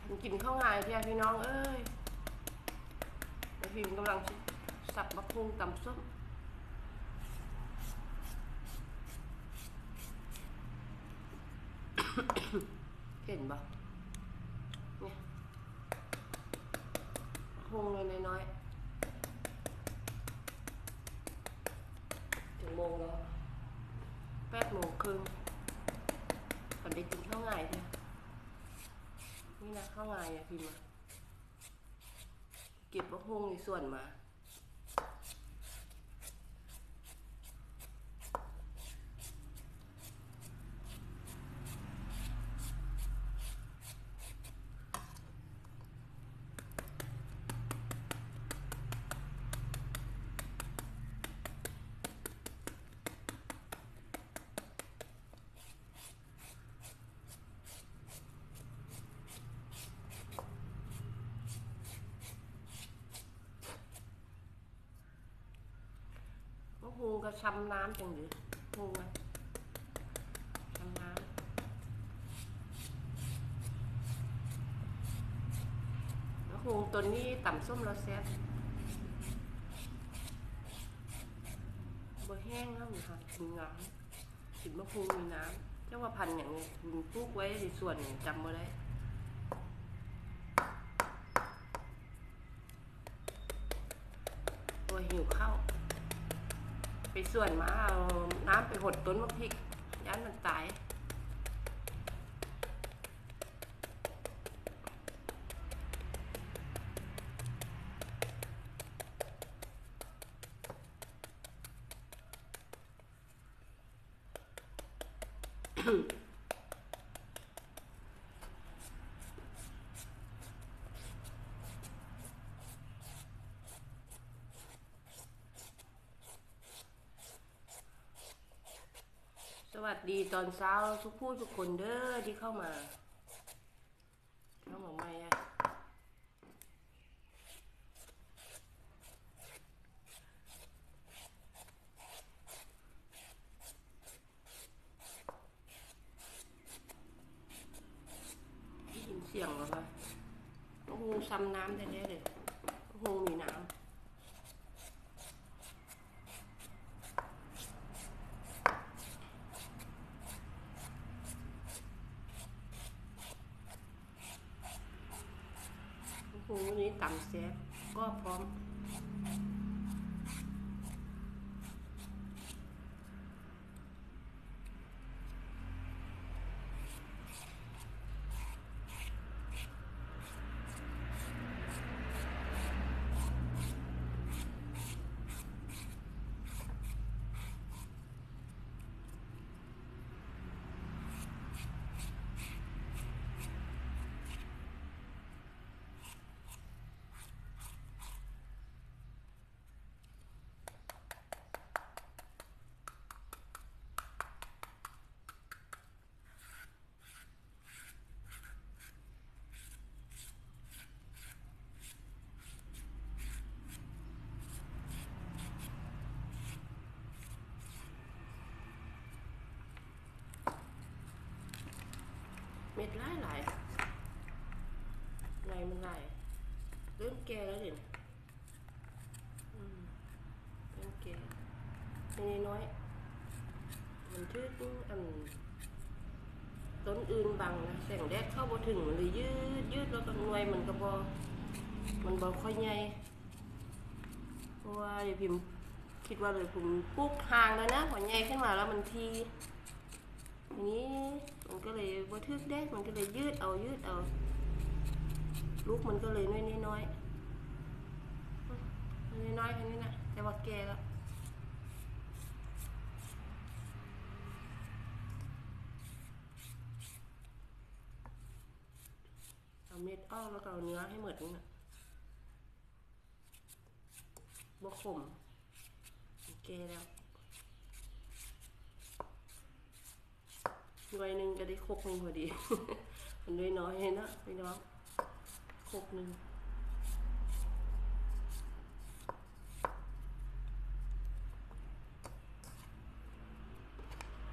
กินข้าวง่ายพี่น้องเอ้ยไอพิมกำลังสับมะพร้าวตำส้มเห็นปะเนี่ยพงเลยน้อยถึงโมงแล้ว8:30ตอนได้กินข้าวง่ายเนี่ยนี่นะข้าวง่ายพิมพ์มาเก็บมะพร้าวในส่วนมาฮูก็ช้ำน้ำจังหรือฮูไงช้ำน้ำแล้วฮูตัวนี้ต่ำส้มเราแซ่บบ่แห้งแล้วค่ะกินน้ำกินมะพร้าวมีน้ำเจ้าว่าพันอย่างนี้ปลูกไว้ในส่วนจำมาได้ตัวหิวข้าวไปส่วนมาเอาน้ำไปหดต้นมะพริกยันมันตายสวัสดีตอนเช้าทุกผู้ทุกคนเด้อที่เข้ามาใหม่อะได้ยินเสียงเหรอคะโอ้โหซ้ำน้ำแท้ๆเลยโอ้โหมีน้ำวันนี้ตำแซ่บก็พร้อมเม็ดหลายไงมันไหลเริ่มแก่แล้วเดี๋ยวเริ่มแก่น้อยมันชืดอันต้นอื่นบังนะแสงแดดเข้าบ่ถึงเลยยืดแล้วก็หน่วยมันก็มันบ่ค่อยใหญ่เพราะว่าเดี๋ยวพิมคิดว่าเลยผมปลูกห่างแล้วนะพอใหญ่ขึ้นมาแล้วมันทีนี้มันก็เลยบ่ทึกแดดมันก็เลยยืดเอาลูกมันก็เลยน้อยแค่นี้นะแต่ว่าแก่แล้วเอาเม็ดออกแล้วก็เอาเนื้อให้หมดนี่นะบ่ขมแก่แล้วหน่วยหนึ่งก็ได้ครกหนึ่งพอดี มันน้อยๆนะพี่น้องครกหนึ่ง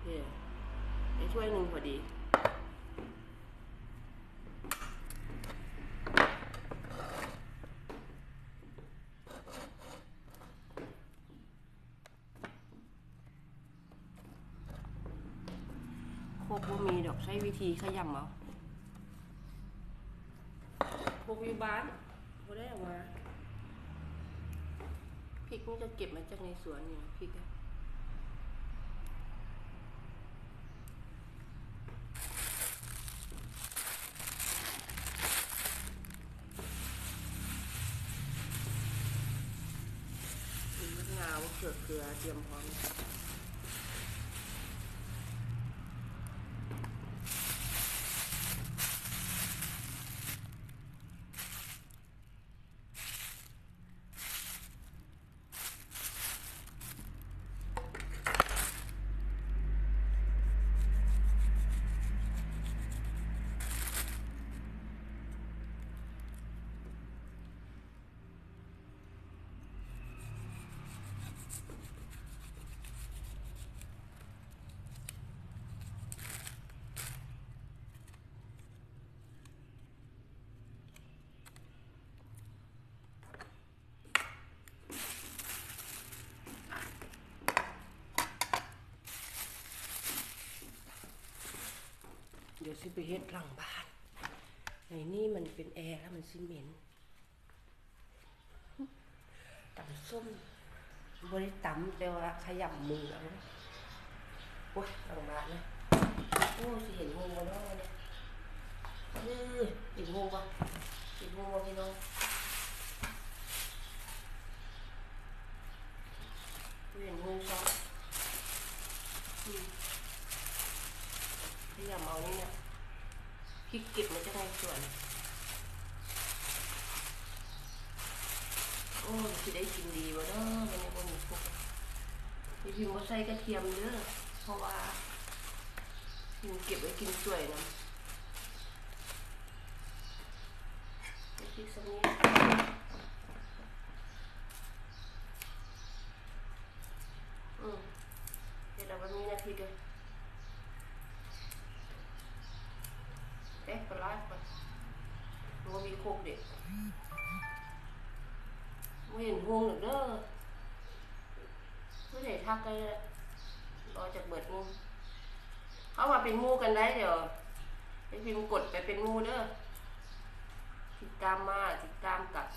ได้ถ้วยหนึ่งพอดีกบ่มีดอกใช้วิธีขยำเอาพกอยู่บ้านบ่ได้เอามาพริกนี่จะเก็บมาจากในสวนนี่พริกอะมะนาวเกลือเตรียมพร้อมเดี๋ยวสิไปเฮ็ดหลังบ้านในนี่มันเป็นแอร์แล้วมันซีเมนต์ตำส้มบริตำแต่ว่าขยำมือเอาโอ้ยหลังบ้านนะโอ้สิเห็นงูมาแล้วเนี่ยเห็นงูปะเห็นงูปะพี่น้องเห็นงูซ้อนขยำเอานี่เนี่ยพริกเก็บมาจากในสวนโอ้สิได้กินดีวะเนาะมันยังบ่มีพวกพี่พิมพ์ว่าใส่กระเทียมเยอะเพราะว่าพิมเก็บไว้กินสวยนะพริกสักนิดเดี๋ยวเราวันนี้นะพริกเลยปลาไปมันมีโคกเด็กไม่เห็นห่วงหรือเด้อไม่ได้ทักเลยรอจากเบิดงูเขามาเป็นงูกันได้เดี๋ยวไอพิมพ์กดไปเป็นงูเด้อติดตามมาติดตามกัด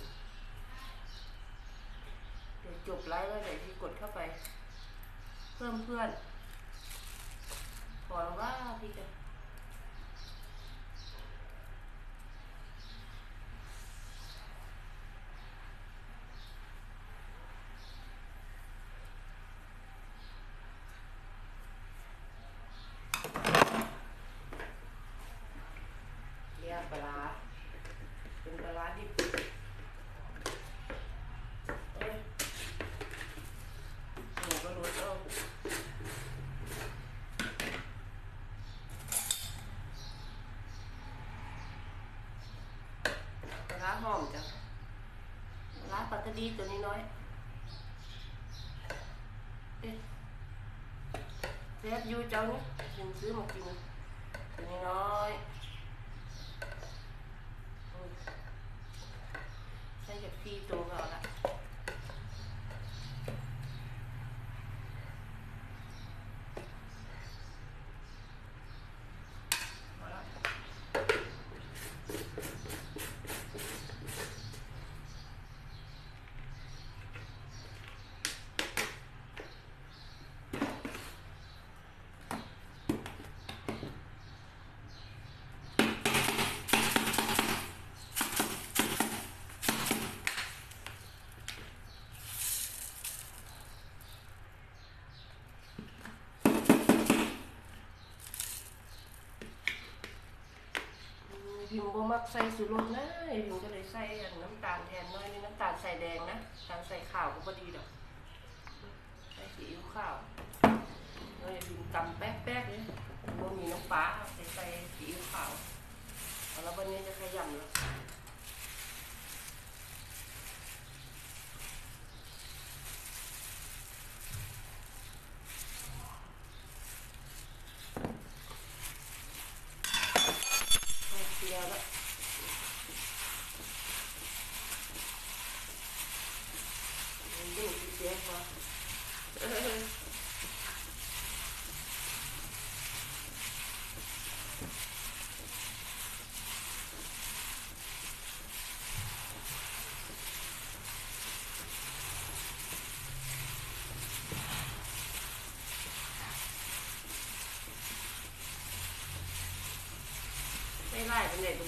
เดี๋ยวจบไลฟ์แล้วเดี๋ยวพี่กดเข้าไปเพิ่มเพื่อนขอแล้วว่าพี่จะปลาเป็นปลาดิบหนูก็รู้ปลาหอมจ้ะปลาปัตตานีตัวนี้น้อยเรียบยูเจ้านี่ฉันซื้อมากินตัวนี้น้อยใช้จากพี่ตัวเราละพิมพ์บ่มักใส่สูตรนะพิมพ์ก็เลยใส่น้ำตาลแทนน้อยนี่น้ำตาลใส่แดงนะน้ำตาลใส่ขาวก็พอดีดอกใส่ซีอิ๊วขาวน้อยพิมพ์ตำแป๊กๆเลยบ่มีน้ำปลาใส่ซีอิ๊วขาวแล้ววันนี้จะขยำแล้วเดียวแล้วดูเสียพอ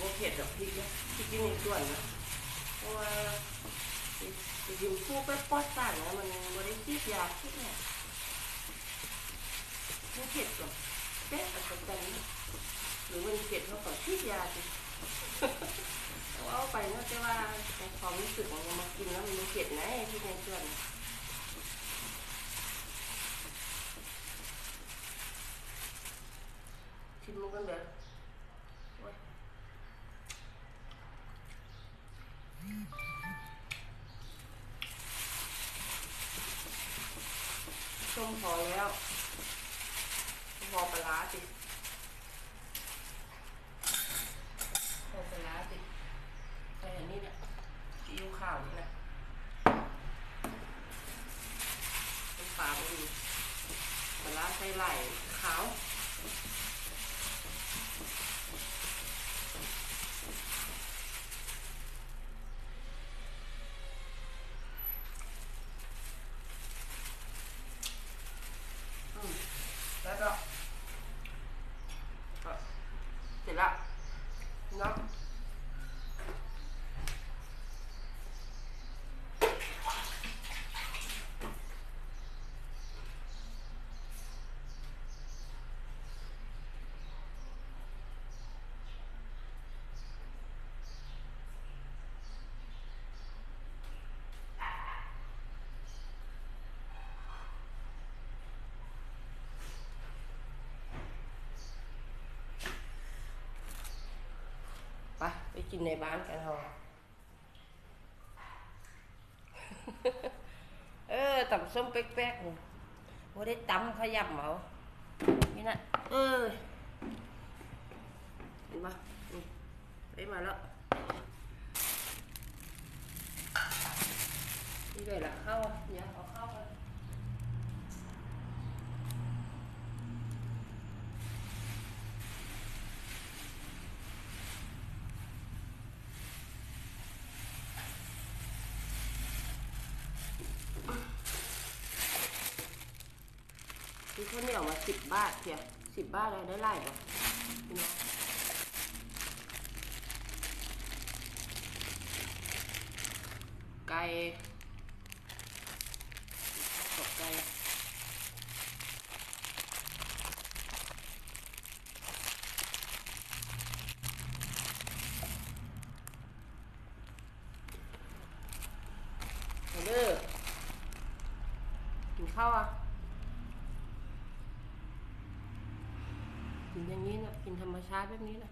ว่าเผ็ดแบบพริกนะพริกนี่ส่วนนะเพราะว่าจะกินคู่ไปปอดต่างนะมันไม่ได้ซีดยาที่เนี่ยไม่เผ็ดหรอกแป๊ะอันกันหรือมันเผ็ดเท่ากับซีดยาสิเอาไปนะแต่ว่าในความรู้สึกมันมากินแล้วมันเผ็ดนะที่ในส่วนชิมมันกันเดี๋ยวส้มพอแล้วพอปลาสิพอปลาสิใส่อันนี้เนี่ยซีอิ๊วขาวนี่นะเป็นปลาไปดูปลาใส่ไหล่ขาวแล้วก็เสร็จแล้วเนาะไปกินในบ้านกันเถอะตำส้มเป๊กๆเลยว่าได้ตำขยำเหรอนี่นะเห็นปะไปมาแล้วนี่เลยละเข้าเดี๋ยวเอาเข้ากันคือข้าวเหนียวมา10 บาทเพีย10 บาทอะไรได้ไล่ปะพี่น้องไก่ตกไก่เด้อกินข้าวอ่ะกินอย่างนี้นะกินธรรมชาติแบบนี้นะ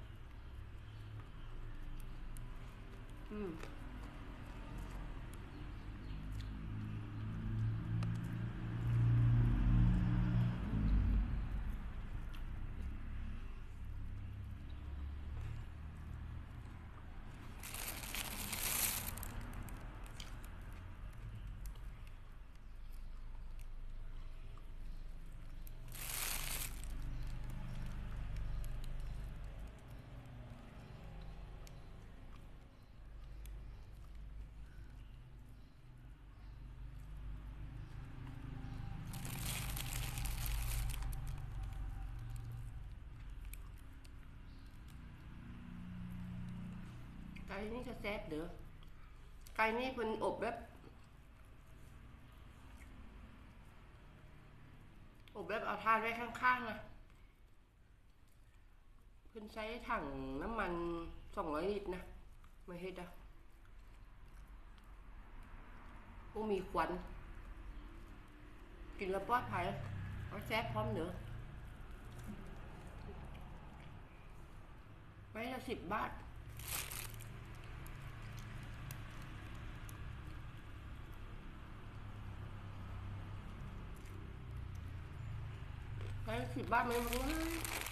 ไก่นี่ก็แซ่บเด้อไก่นี่เพิ่นอบแบบเอาทานไว้ข้างๆนะเพิ่นใช้ถังน้ำมัน200 ลิตรนะไม่เฮ็ดอ่ะบ่มีควันกินแล้วปลอดภัยเอาแซ่บพร้อมเด้อไม้ละ10 บาทไม้ละ10 บาทมันง่าย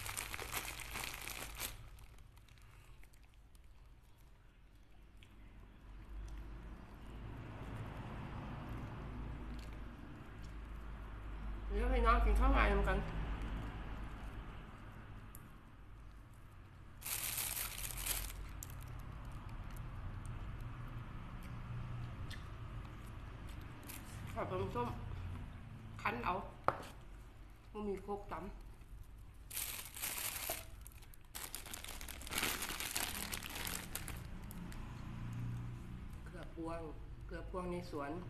เดี๋ยวให้น้องกินข้าวใหม่เหมือนกันขอต้มส้มคั้นเอามันมีโคกตำวงเกลือพวงในสวน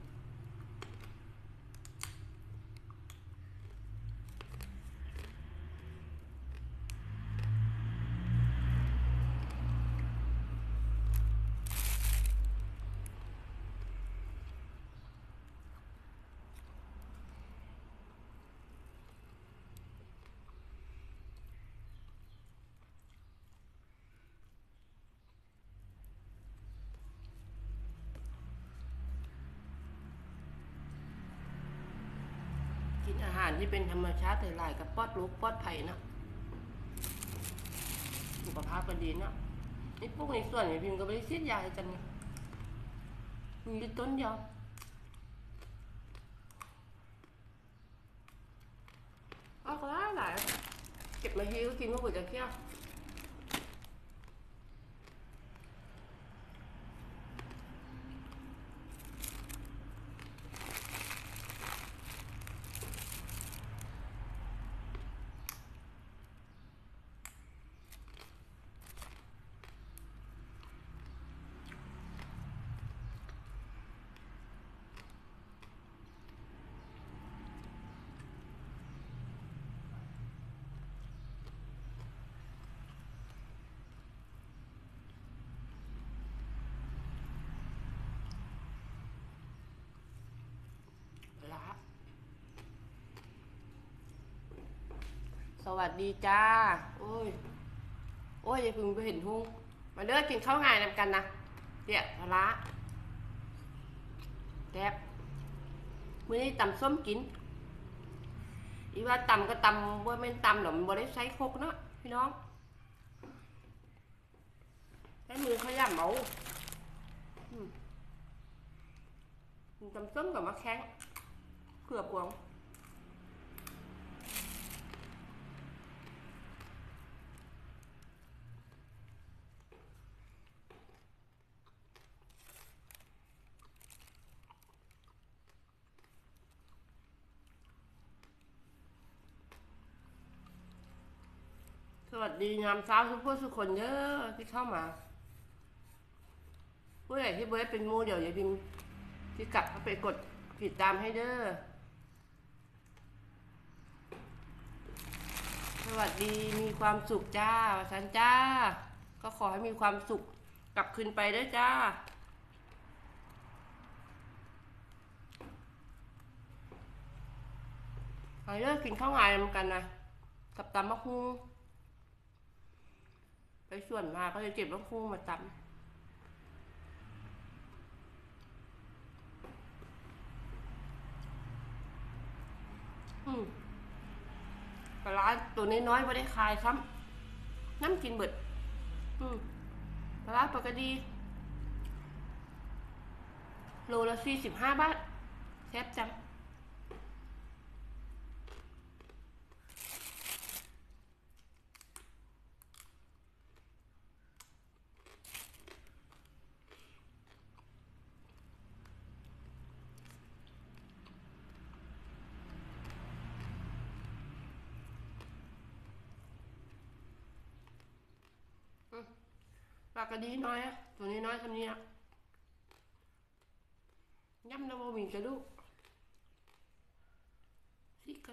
กินอาหารที่เป็นธรรมชาติหลายๆกับปลอดลูกปลอดไผ่นะสุขภาพก็ดีนะนี่พวกในส่วนเนี่ยพิมก็ไม่ได้เสียยาให้กันนะมีต้นเดียวออกหลายเก็บมาทีก็กินมาปุ๋ยจะเที่ยวละสวัสดีจ้าโอ้ยอย่าพึ่งไปเห็นทุ่งมาเด้อกินข้าวง่ายนำกันนะเดี๋ยวละแซ่บมื้อนี้ตำส้มกินอีว่าตำก็ตำว่าไม่นตำหรอกมันบ่ได้ใช้ครกเนาะพี่น้องใช้มือขยำเอาตำส้มกับมะแข้งเกลือพวงสวัสดีงามเช้าทุกผู้ทุกคนเยอะที่เข้ามาผู้ใหญ่ที่เบิร์ดเป็นมูเดี๋ยวอย่าพิมพ์ที่กลับเข้าไปกดติดตามให้เด้อสวัสดีมีความสุขจ้าฉันจ้าก็ขอให้มีความสุขกลับคืนไปด้วยจ้าไปเลิกกินข้าวงายกันนะกับตำมะฮุ่งไปส่วนมาก็จะเก็บมะฮุ่งมาตำปลาร้าตัวน้อยๆไม่ได้คายซ้ำน้ำกินเบิดปลาร้าปกติโลละ45 บาทแซ่บจังปลากระดีน้อยอะตัวนี้น้อยทำนี้อะย่ำน้ำบะหมี่กระดูกซิกัน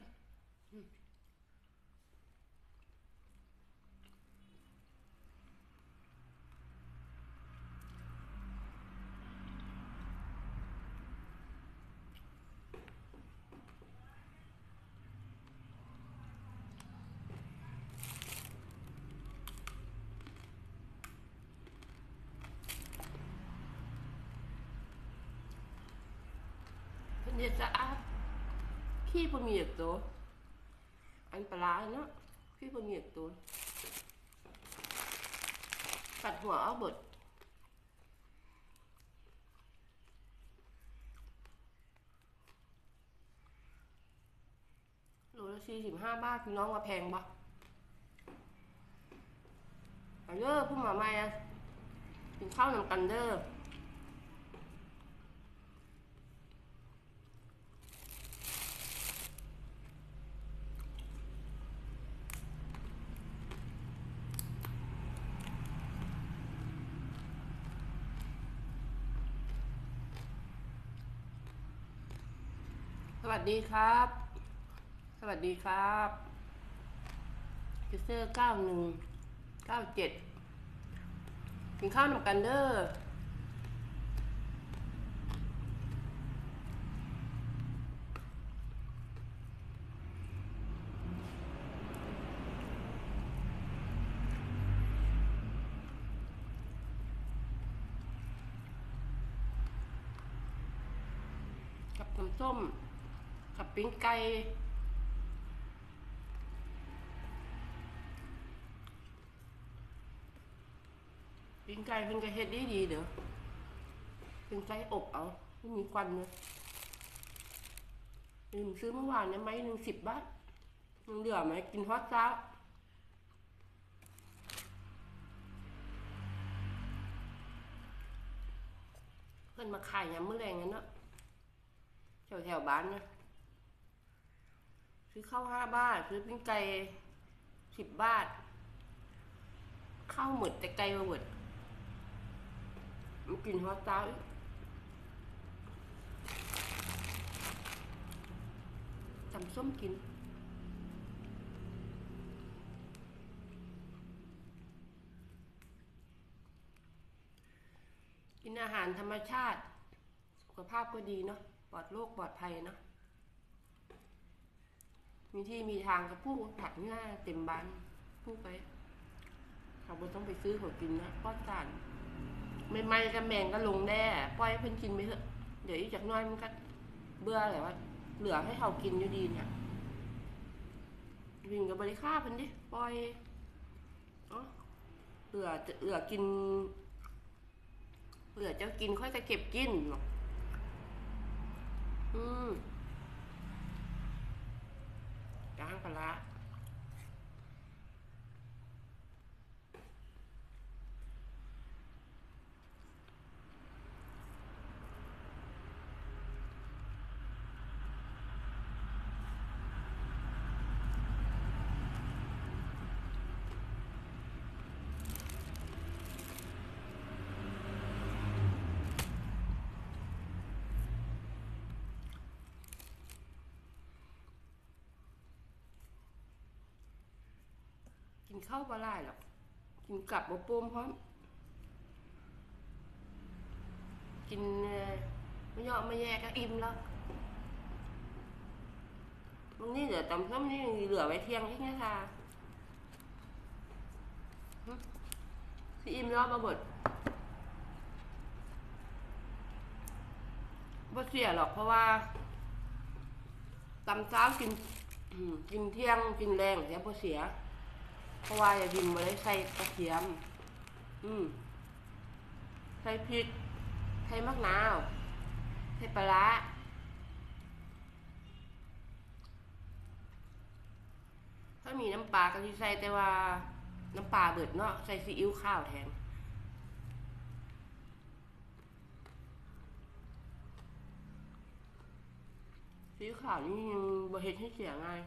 เนี่ยจะอาบขี้พมีอีกตัวอันปลาเนาะขี้พมีอีกตัวตัดหัวเอาบดโลละ45 บาทพี่น้องว่าแพงปะเอาเด้อพุ่มมาใหม่อะกินข้าวนำกันเด้อสวัสดีครับ สวัสดีครับพิเซอร์9197กินข้าวนำกันเด้อกับน้ำส้มกับปิ้งไก่เพิ่นก็เฮ็ดดีเด้อปิ้งไก่อบเอาไม่มีควันเลยซื้อเมื่อวานเนี่ยไม้หนึ่ง10 บาทยังเหลือไหมกินฮอตเช้าเพิ่นมาขายยามมื้อแลงกันเนาะแถวบ้านนะซื้อข้าว5 บาทซื้อปิ้งไก่10 บาทข้าวหมดแต่ไก่มาหมดมันกินฮอตเช้าตำส้มกินอาหารธรรมชาติสุขภาพก็ดีเนาะปลอดโรคปลอดภัยเนาะมีที่มีทางกับผู้ผักง่ายเต็มบ้านผู้ไปเขาไม่ต้องไปซื้อเขากินนะป้อนกันไม่ๆกับแมงก็ลงแน่ปล่อยเพิ่นกินไปเถอะเดี๋ยวอีกจากน้อยมันก็เบื่อแหละว่าเหลือให้เขากินอยู่ดีเนี่ยวิ่งกับบริค่าเพิ่นดิปล่อยเหลือกินเหลือเจ้ากินค่อยจะเก็บกินหรอกจ้างปลากินข้าวปลาไหลหรอกกินกับบะปุ้มพร้อมกินไม่ยอมไม่แยกก็อิ่มแล้วตรงนี้เหลือตำส้มนี่เหลือไว้เที่ยงอีกนะค่ะที่อิ่มรอบมาหมดบ่เสียหรอกเพราะว่าตำเช้ากินเที่ยงกินแรงเสียบ่เสียเพราะว่าอย่าดินมาได้ใส่กระเทียมใส่พริกใส่มะนาวใส่ปลาร้าถ้ามีน้ำปลาก็ที่ใส่แต่ว่าน้ำปลาเบิดเนาะใส่ซีอิ๊วข้าวแทนซีอิ๊วขาวนี่ยังบ่เฮ็ดให้เสียง่าย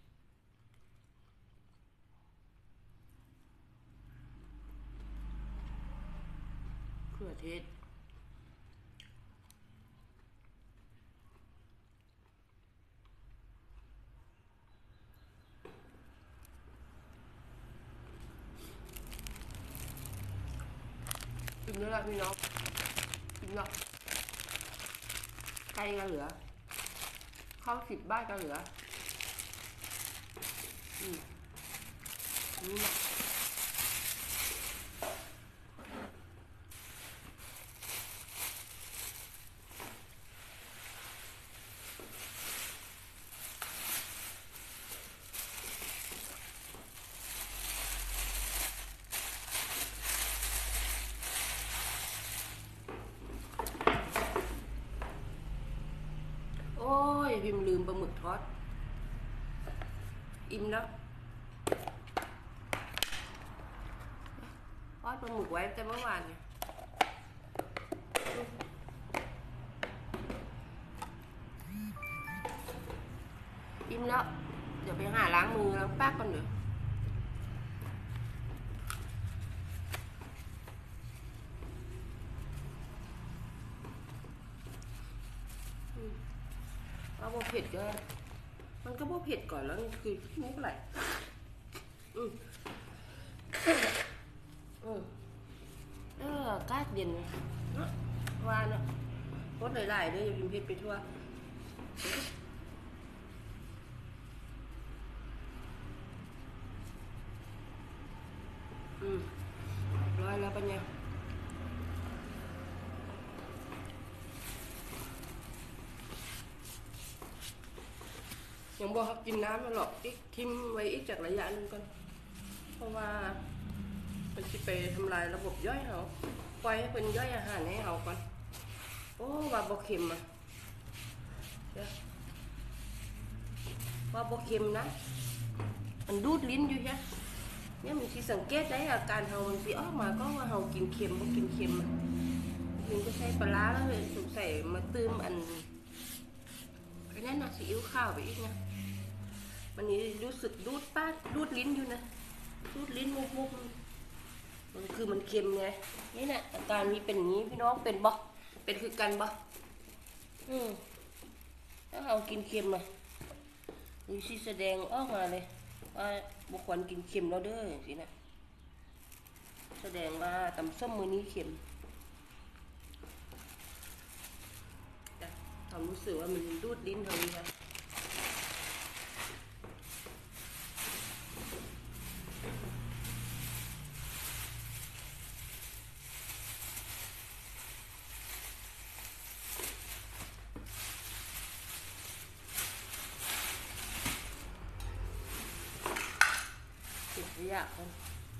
เขือเทศกินแล้วล่ะพี่น้องกินแล้วไก่ก็เหลือข้าว10 บาทก็เหลือนี่นะโอ้ยพิมพ์ลืมปลาหมึกทอดอิ่มแล้วทอดปลาหมึกไว้แต่เมื่อวานเนี่ยอิ่มแล้วเดี๋ยวไปหาล้างมือล้างปากก่อนเดี๋ยวเอาบ่พเผ็ดก็มันก็บ่เผ็ดก่อนแล้วนี่คือมุกไหลอืมอืมกาดเด่นเนาะว่าเนาะรสหลายๆเด้ออย่าพิมพ์เผ็ดไปทั่วร้อยแล้วปะเนี่ยยังบอกเขากินน้ำมาหรอกอีกทิมไว้อีกจากระยะนึงก่อนเพราะว่ามันจะไปทำลายระบบย่อยเขาปล่อยให้เป็นย่อยอาหารให้เขาก่อนโอ้ว่าบกเค็มอ่ะว่าบกเค็มนะมันดูดลิ้นอยู่ใช่เนี่ยมันที่สังเกตได้อาการเขามันสิออกมาก็ว่าเขากินเค็มบ่กินเค็มมันก็ใช้ปลาแล้วเลยสงสัยมาตื้มอันนั้นนะซีอิ๊วข้าวไปอีกนะวันนี้รู้สึกดูดป้าดูดลิ้นอยู่นะดูดลิ้นมุกมันคือมันเค็มไงนี่แหละอาการนี้เป็นอย่างนี้พี่น้องเป็นบ่เป็นคือกันบ่ถ้าเรากินเค็มอ่ะนี่สิแสดงออกมาเลยว่าบุคคลกินเค็มแล้วเด้อสินะแสดงว่าตำส้มมือนี้เค็มความรู้สึกว่ามันดูดลิ้นเท่านี้ค่ะติดยากคน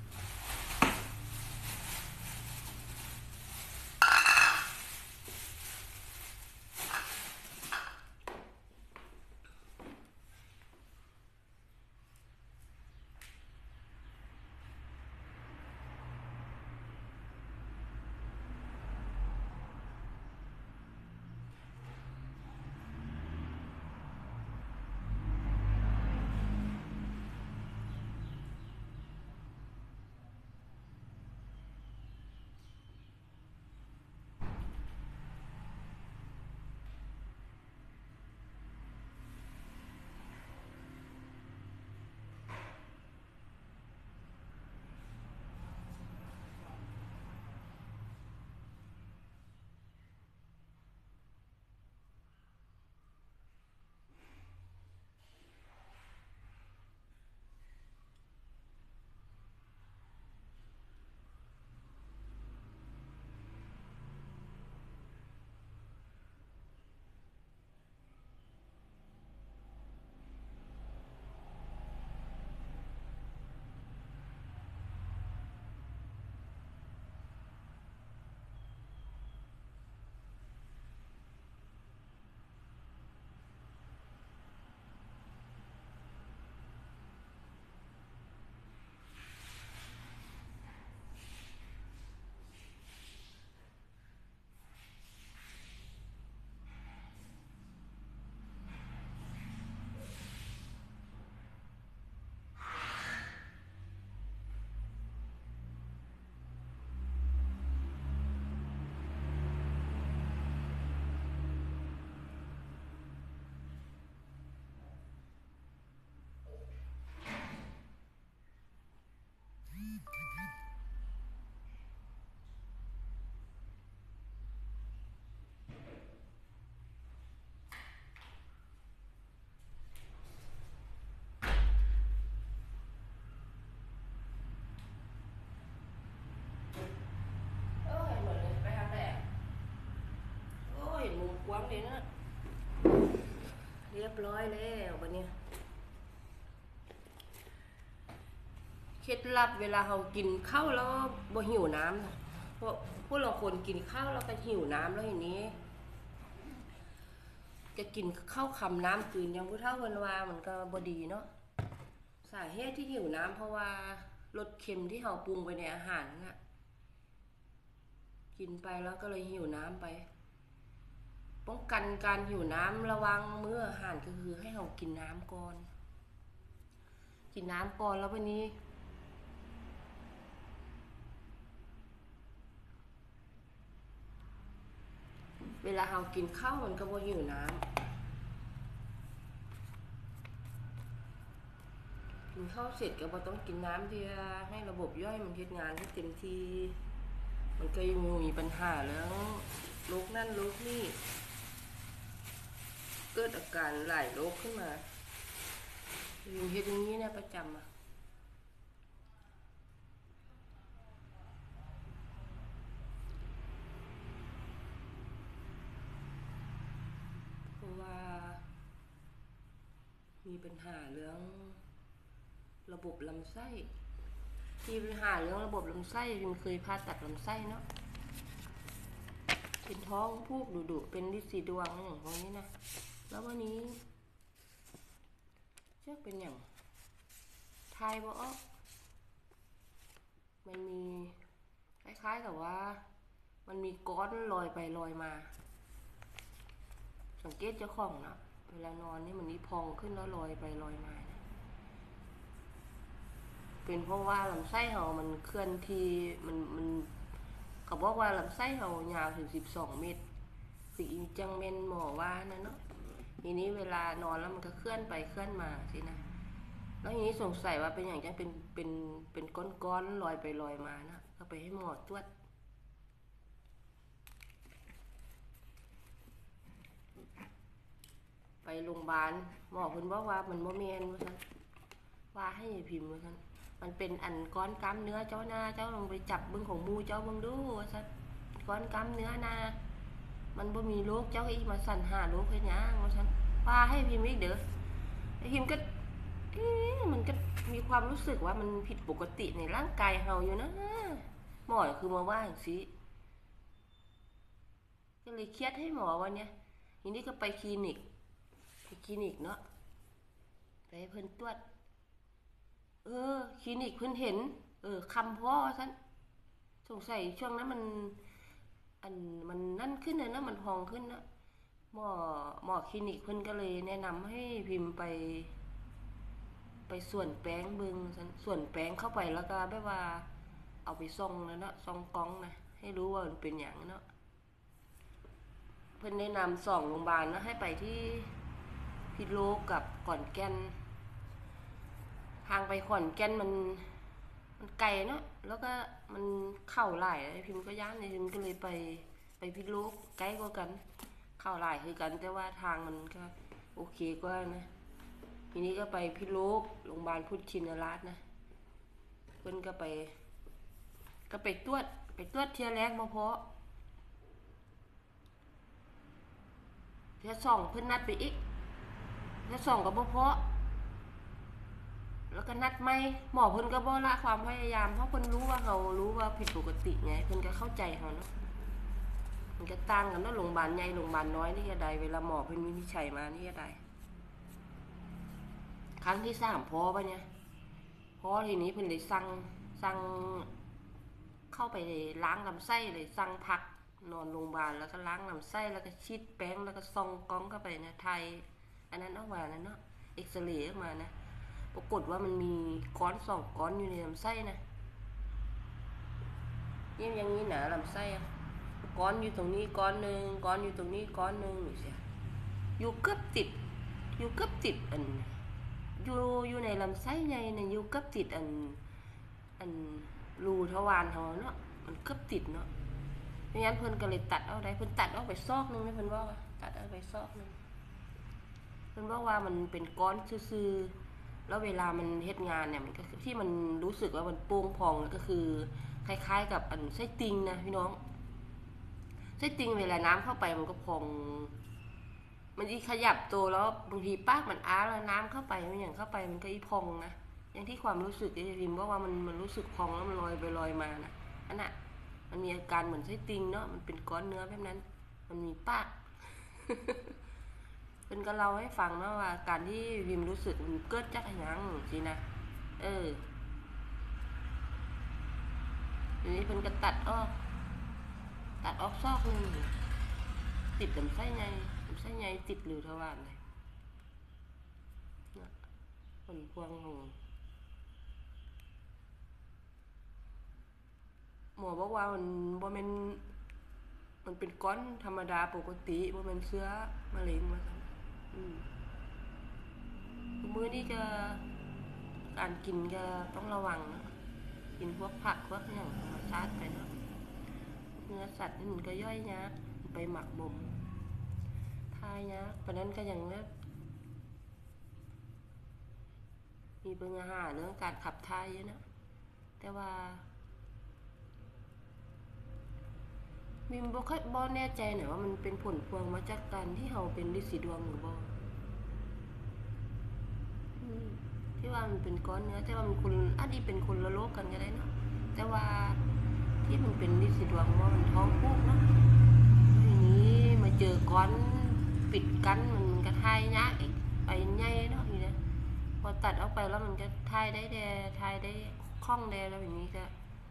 กว้างเลยนะเรียบร้อยแล้ววันนี้เคล็ดลับเวลาเรากินข้าวแล้วบ่หิวน้ำนะเพราะพวกเราคนกินข้าวแล้วก็หิวน้ำแล้วอย่างนี้จะกินข้าวคำน้ำคืนยังผู้เฒ่าวันวามันก็บ่ดีเนาะสาเหตุที่หิวน้ำเพราะว่ารสเค็มที่เราปรุงไปในอาหารน่ะกินไปแล้วก็เลยหิวน้ำไปป้องกันการหิวน้ำระวังมื้ออาหารก็คือให้เรากินน้ำก่อนแล้ววันนี้เวลาเรากินข้าวมันก็บ่หิวน้กินข้าวเสร็จก็บ่ต้องกินน้ำที่ให้ระบบย่อยมันเฮ็ดงานให้เต็มที่มันก็ยังมีปัญหาแล้วโรคนั่นโรคนี่เกิดอาการหลายโรคขึ้นมาอยู่เฮ็ดอย่างนี้เนี่ยประจำเพราะว่ามีปัญหาเรื่องระบบลำไส้มีปัญหาเรื่องระบบลำไส้มันเคยผ่าตัดลำไส้เนาะเป็นท้องพูกดุๆเป็นฤทธิ์สีดวงอย่างพวกนี้นะแล้ววันนี้เชื่อเป็นอย่างทายบ่ออกมันมีคล้ายๆกับว่ามันมีก้อนลอยไปลอยมาสังเกตเจ้าของนะเวลานอนนี่มันนี่พองขึ้นแล้วลอยไปลอยมาเป็นเพราะว่าลำไส้เรามันเคลื่อนที่มันเขาบอกว่าลำไส้เรายาวถึง12 เมตรคืออีจังเมนหมอว่านะเนาะทีนี้เวลานอนแล้วมันก็เคลื่อนไปเคลื่อนมาสินะแล้วทีนี้สงสัยว่าเป็นอย่างจังเป็นก้อนๆลอยไปลอยมานะก็ไปให้หมอตรวจไปโรงพยาบาลหมอเพิ่นบอกว่ามันบ่แม่นว่าซั่นว่าให้พิมพ์ว่าซั่นมันเป็นอันก้อนกล้ามเนื้อเจ้าหน้าเจ้าลองไปจับเบิ่งของมูเจ้าเบิ่งดูว่าซั่นก้อนกล้ามเนื้อนามันบ่มีโรคเจ้าอีมาสั่นหาโรคเฮ็ดหยังว่าซั่นว่าให้พิมพ์อีกเด้อไอ้พิมพ์ก็มันก็มีความรู้สึกว่ามันผิดปกติในร่างกายเฮาอยู่นะหมอคือมาว่าจังซี่ก็เลยเครียดให้หมอวันเนี้ยทีนี้ก็ไปคลินิกเนาะไปให้เพิ่นตรวจคลินิกเพิ่นเห็นคำพ่อซั่นสงสัยช่วงนั้นมันนั่นขึ้นนะมันพองขึ้นนะหมอคลินิกเพิ่นก็เลยแนะนำให้พิมพ์ไปส่วนแป้งเบิ่งซั่นส่วนแป้งเข้าไปแล้วก็แบบว่าเอาไปส่องนะเนาะส่องกล้องนะให้รู้ว่ามันเป็นหยังเนาะเพิ่นแนะนำ2 โรงพยาบาลนะให้ไปที่พิษณุโลกกับขอนแก่นทางไปขอนแก่นมันไกลเนาะแล้วก็มันเข้าหลายพิมพ์ก็ย่านในพิมพ์ก็เลยไปพิษณุโลกใกล้กว่ากันเข้าหลายคือกันแต่ว่าทางมันก็โอเคกว่านะทีนี้ก็ไปพิษณุโลกโรงพยาบาลพุทธชินราชนะเพิ่นก็ไปตรวจเที่ยแรกบ่พอเที่ย2เพิ่นนัดไปอีกเที่ย2ก็บ่พอแล้วก็นัดไม่หมอเพิ่นก็บ่ละความพยายามเพราะเพิ่นรู้ว่าเรารู้ว่าผิดปกติไงเพิ่นก็เข้าใจเฮาเนาะมันก็ต่างกันเนาะโรงพยาบาลใหญ่โรงพยาบาลน้อยนี่ก็ได้เวลาหมอเพิ่นวินิจฉัยมานี่ก็ได้ครั้งที่3พอป่ะเนี่ยพอทีนี้เพิ่นเลยสั่งเข้าไปล้างลำไส้เลยสั่งพักนอนโรงพยาบาลแล้วก็ล้างลำไส้แล้วก็ฉีดแป้งแล้วก็ส่องกล้องเข้าไปนะไทยอันนั้นออกมานะเนาะเอ็กซเรย์ออกมานะปรากฏว่ามันมีก้อน2 ก้อนอยู่ในลำไส้นะยิ่งอย่างนี้นะลำไส้ก้อนอยู่ตรงนี้ก้อนนึงก้อนอยู่ตรงนี้ก้อนนึงเสียอยู่เกือบติดอันอยู่ในลำไส้ใหญ่เนี่ยอยู่เกือบติดอันรูทวารเฮาเนาะมันเกือบติดเนาะเพราะงั้นเพิ่นก็เลยตัดเอาได้เพิ่นตัดออกไปซอกนึงเพิ่นว่าตัดเอาไปซอกนึงเพิ่นว่ามันเป็นก้อนซื่อๆแล้วเวลามันเฮ็ดงานเนี่ยมันก็ที่มันรู้สึกว่ามันโป่งพองก็คือคล้ายๆกับอันไส้ติ่งนะพี่น้องไส้ติ่งเวลาน้ำเข้าไปมันก็พองมันอีขยับตัวแล้วบางทีปากมันอ้าแล้วน้ำเข้าไปมันอย่างเข้าไปมันก็อีพองนะอย่างที่ความรู้สึกที่พิมพ์ว่ามันรู้สึกพองแล้วมันลอยไปลอยมานะอันน่ะมันมีอาการเหมือนไส้ติ่งเนาะมันเป็นก้อนเนื้อแบบนั้นมันมีปาก เป็นก็เล่าให้ฟังนะว่าการที่พิมรู้สึกมันเกิดจากหยังสินะทีนี้เพิ่นก็ตัดออกซอกนึงติดลำไส้ใหญ่ติดหรือทวารเลยผลพวงของหมอบอกว่ามันบ่แม่นมันเป็นก้อนธรรมดาปกติบ่แม่นเชื้อมะเร็งมาซั่นมื้อนี้ก็กการกินก็ต้องระวังนะกินพวกผักพวกอย่างธรรมชาติไปเนาะเนื้อสัตว์นี่มันก็ย่อยยากไปหมักบ่มทายยากเพราะนั้นก็อย่างนี้มีปัญหาเรื่องการขับถ่ายเยอะนะแต่ว่ามีบ่แน่ใจหน่อยว่ามันเป็นผลพวงมาจากการที่เราเป็นฤทธิ์สีดวงหรือบ่ที่ว่ามันเป็นก้อนเนื้อแต่ว่ามันคนอาจจะเป็นคนละโลกกันก็ได้เนาะแต่ว่าที่มันเป็นฤทธิ์สีดวงว่ามันท้องผูกเนาะทีนี้มาเจอก้อนปิดกันมันก็ทายยากอีกไปใหญ่เนาะอย่างนี้พอตัดออกไปแล้วมันก็ทายได้ทายได้คล่องแดแล้วอย่างนี้ก็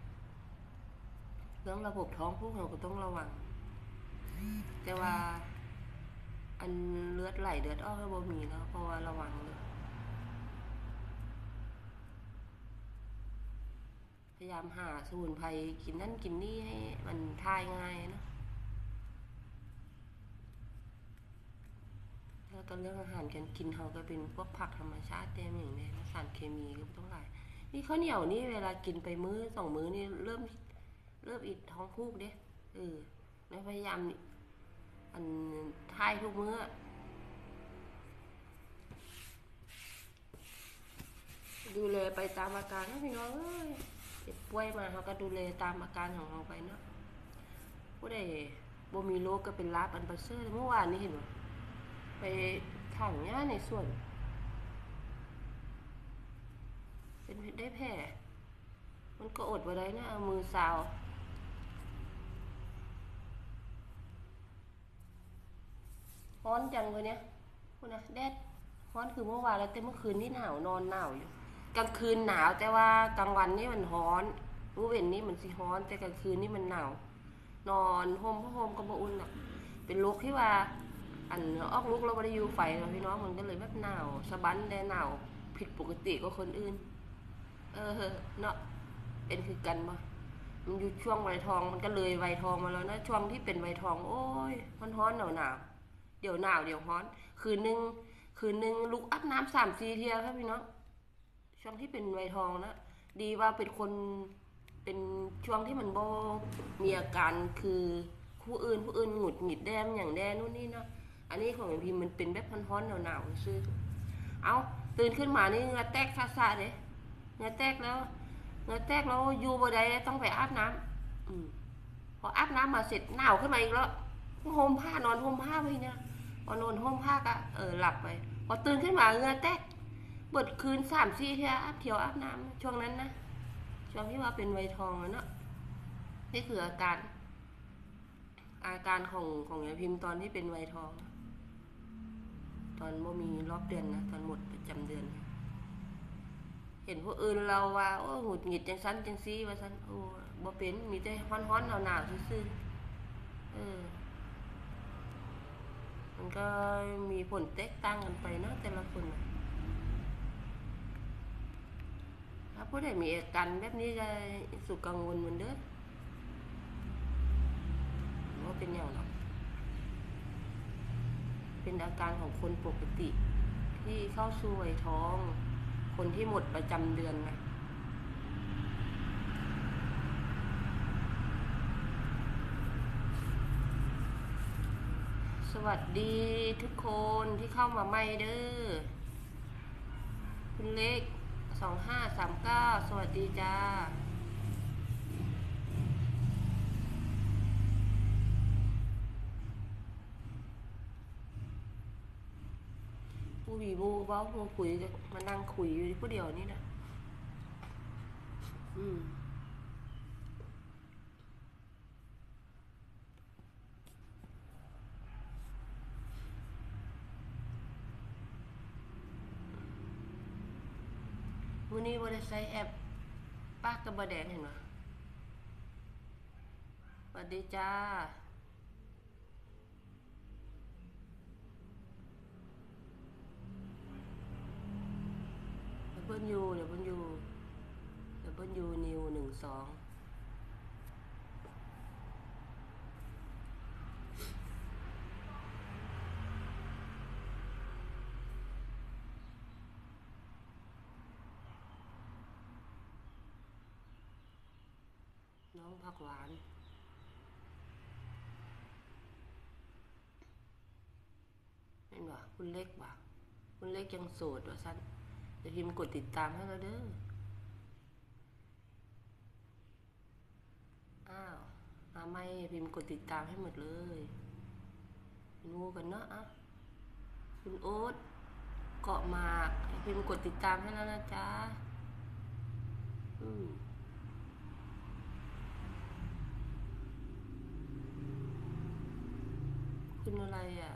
เรื่องระบบท้องผูกเราก็ต้องระวังแต่ว่าอันเลือดไหลเลือดออกก็บ่มีแล้วเพราะว่าระวังเลยพยายามหาสมุนไพรกินนั่นกินนี่ให้มันทายง่ายนะแล้วก็เรื่องอาหารการกินเขาก็เป็นพวกผักธรรมชาติเต็มอย่างนี้สารเคมีก็ต้องหลายนี่ข้าวเหนียวนี่เวลากินไปมื้อ2 มื้อนี่เริ่มอิดท้องผูกเด้แล้วพยายามอันทายทุกมื้อดูแลไปตามอาการนะพี่น้องเจ็บป่วยมาเขาก็ดูแลตามอาการของเราไปเนาะผู้ใดบ่มีโรคก็เป็นลาบอันประเสริฐเมื่อวานนี้เห็นไหมไปถังหญ้าในส่วนเป็นได้แผลมันก็อดไว้ได้นะเอามือซาวร้อนจังเลยเนี่ยคุณนะแดดร้อนคือเมื่อวานแล้วแต่เมื่อคืนนี่หนาวนอนหนาวอยู่กลางคืนหนาวแต่ว่ากลางวันนี่มันร้อนมื้อเว้นนี่มันสิร้อนแต่กลางคืนนี่มันหนาวนอนห่มผ้าห่มก็บ่อุ่นหรอกเป็นโรคที่ว่าอันออกลูกเราไม่ได้อยู่ไฟเราพี่น้องมันก็เลยแบบหนาวสะบันได้หนาวผิดปกติกว่าคนอื่นเนาะเป็นคือกันบ่มันอยู่ช่วงวัยทองมันก็เลยวัยทองมาแล้วนะช่วงที่เป็นวัยทองโอ้ยมันร้อนหนาวเดี๋ยวหนาวเดี๋ยวร้อนคืนนึงลุกอาบน้ำ3-4 เที่ยวครับพี่น้องช่วงที่เป็นวัยทองนะดีว่าเป็นคนเป็นช่วงที่มันบ่มีอาการคือผู้อื่นหงุดหงิดแดมอย่างแดนู่นนี่เนาะอันนี้ของพิมมันเป็นแบบร้อนหนาวซื่อเอาตื่นขึ้นมานี่เหงื่อแตกซาๆเด้เหงื่อแตกแล้วอยู่บ่ได้ต้องไปอาบน้ำพออาบน้ำมาเสร็จหนาวขึ้นมาอีกแล้วห่มผ้านอนห่มผ้าไปเนี่ยพอนอนห่มผ้าก็หลับไปพอตื่นขึ้นมาเหงื่อแตกเบิดคืน3-4 เที่ยวอาบน้ำช่วงนั้นนะช่วงที่ว่าเป็นวัยทองแล้วเนาะนี่คืออาการของยายพิมพ์ตอนที่เป็นวัยทองตอนบ่มีรอบเดือนนะตอนหมดประจำเดือนเห็นผู้อื่นเราว่าโอ้หงุดหงิดจังซั้นจังซี่ว่าซั้นโอ้บ่เป็นมีแต่ร้อนหนาวซื่อมันก็มีผลแตกต่างกันไปเนาะแต่ละคนถ้าผู้ใดมีอาการแบบนี้ก็สุกังวลเหมือนเด้อว่าเป็นอย่างหรอกเป็นอาการของคนปกติที่เข้าสู่วัยท้องคนที่หมดประจำเดือนนะสวัสดีทุกคนที่เข้ามาใหม่เด้อคุณเล็ก2539สวัสดีจ้าผู้บีบูเว้าผู้คุยมานั่งคุยอยู่ผู้เดียวนี่นะมื้อนี้บ่ได้ใช้แอปปากกับบ่แดงเห็นบ่สวัสดีจ้าเพิ่นอยู่นิว12 น้องผักหวานเห็นบ่คุณเล็กบ่คุณเล็กยังโสดว่ะสั้นเดี๋ยวพิมพ์กดติดตามให้เราเด้ออ้าวไม่พิมพ์กดติดตามให้หมดเลยงูกันเนาะอ่ะคุณโอ๊ตเกาะหมากพิมพ์กดติดตามให้แล้วนะจ๊ะคุณอะไรอ่ะ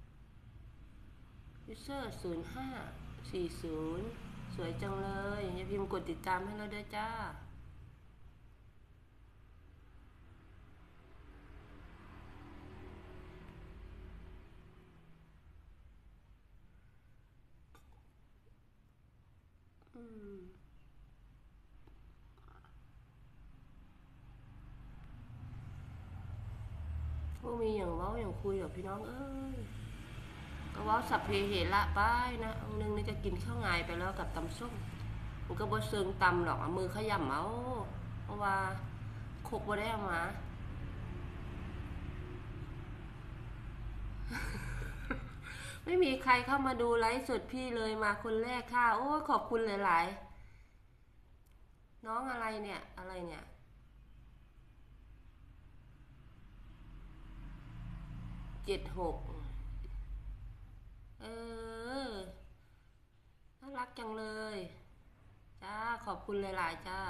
ยูเซอร์0540สวยจังเลยอย่าพิมพ์กดติดตามให้เราด้วยจ้าพวกมีอย่างเว้าอย่างคุยกับพี่น้องเอ้ยก็เว้าสัพเพเหระไปนะอันนึงนี่ก็กินข้าวงายไปแล้วกับตำส้มมันก็บ่เซิงตำหรอกเอามือขยำเอาเพราะว่าคกบ่ได้เอามาไม่มีใครเข้ามาดูไลฟ์สดพี่เลยมาคนแรกค่ะโอ้ขอบคุณหลายๆน้องอะไรเนี่ยอะไรเนี่ย76เออน่ารักจังเลยจ้าขอบคุณหลายๆจ้า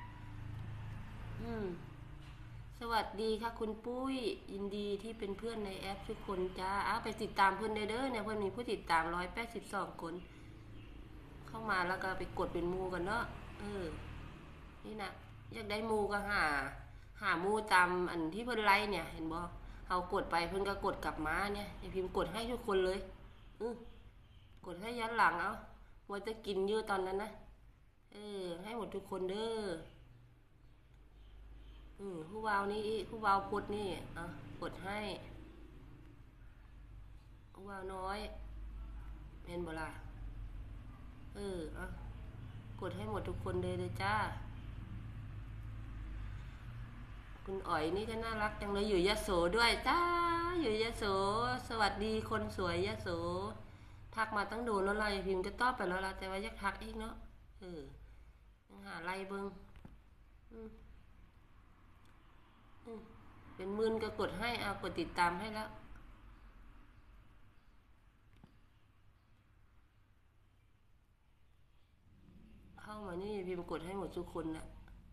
สวัสดีค่ะคุณปุ้ยยินดีที่เป็นเพื่อนในแอปทุกคนจ้าไปติดตามเพื่อนเด้อเนี่ยเพื่อนมีผู้ติดตาม182คนเข้ามาแล้วก็ไปกดเป็นมูกันเนาะนี่นะอยากได้มูก็หามูตามอันที่เพื่อนไลค์เนี่ยเห็นบ่เอากดไปเพื่อนก็กดกลับมาเนี่ยพิมพ์กดให้ทุกคนเลยกดให้ย้อนหลังเอาว่าจะกินเยอะตอนนั้นนะให้หมดทุกคนเด้อผู้วาวนี่ผู้วาวกดนี่กดให้ผู้วาวน้อยเห็นบ่ล่ะกดให้หมดทุกคนเลยจ้าคุณอ๋อยนี่ก็น่ารักจังเลยอยู่ยโสด้วยจ้าอยู่ยโสสวัสดีคนสวยยโสทักมาตั้งโดนแล้วไล่พิมพ์จะตอบไปแล้วล่ะแต่ว่าอยากทักอีกเนาะยังหาไล่เบิ้งเป็นหมื่นก็กดให้เอากดติดตามให้แล้วเข้ามานี่พิมพ์กดให้หมดทุกคนนะ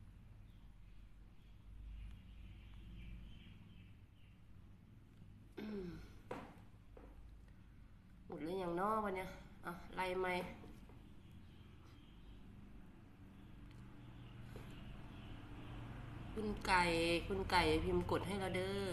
หมดเลยอย่างนอกวันเนี้ยไล่ไหมคุณไก่พิมพ์กดให้เราเด้อ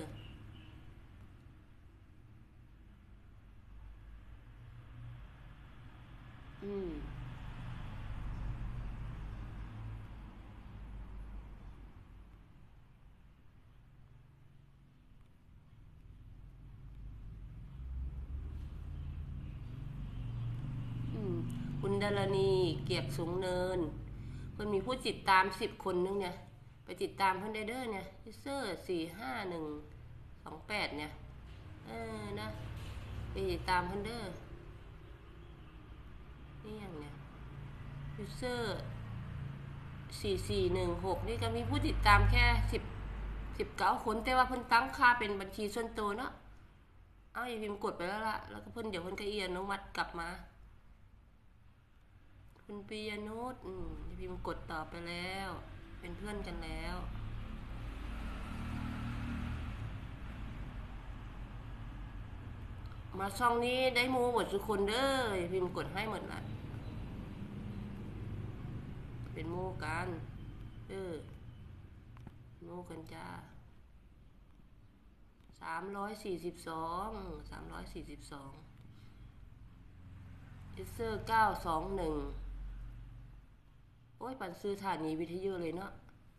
คุณดารณีเกียบสูงเนินเพิ่นมีผู้ติดตาม10 คนนึงเนี่ยไปติดตามเพิ่นได้เด้อเนี่ยยูเซอร์45128เนี่ยนะไปติดตามเพิ่นเด้อนี่อย่างเนี่ยยูเซอร์4416นี่ก็มีผู้ติดตามแค่19 คนแต่ว่าเพิ่นตั้งค่าเป็นบัญชีส่วนตัวเนาะอย่าพิมพ์กดไปแล้วล่ะแล้วก็เพิ่นเดี๋ยวเพิ่นก็อนุมัติกลับมาคุณปิยนุชอย่าพิมพ์กดต่อไปแล้วเป็นเพื่อนกันแล้วมาช่องนี้ได้มูหมดทุกคนเด้ออย่าพิมพ์กดให้หมดละเป็นมูกันมูกันจ้า342เอเซอร์921โอ้ยปันซื้อฐานีวิทยุเลยเนาะ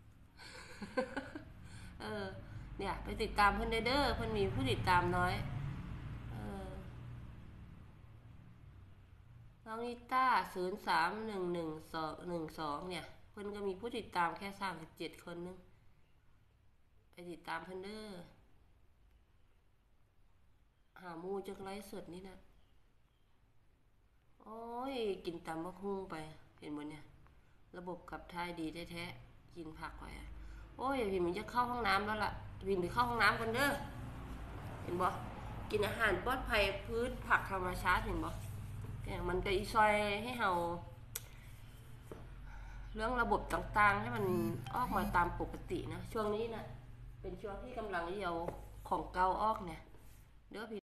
เนี่ยไปติดตามเพิ่นเด้อเพิ่นมีผู้ติดตามน้อยน้องนิต้า03111212เนี่ยเพิ่นก็มีผู้ติดตามแค่37 คนนึงไปติดตามเพิ่นเด้อหาหมูจักไลฟ์สดนี่นะโอ้ยกินตำบักหุ่งไปเห็นบ่เนี่ยระบบขับถ่ายดีแท้ๆกินผักไปอ่ะโอ้ยพี่มันจะเข้าห้องน้ำแล้วล่ะวินไปเข้าห้องน้ำกันเด้อเห็นบ่กินอาหารปลอดภัยพื้นผักธรรมชาติเห็นบ่แต่มันก็อีซอยให้เฮาเรื่องระบบต่างๆให้มันออกมาตามปกตินะช่วงนี้นะเป็นช่วงที่กำลังเอาของเก่าออกเนี่ยเด้อพี่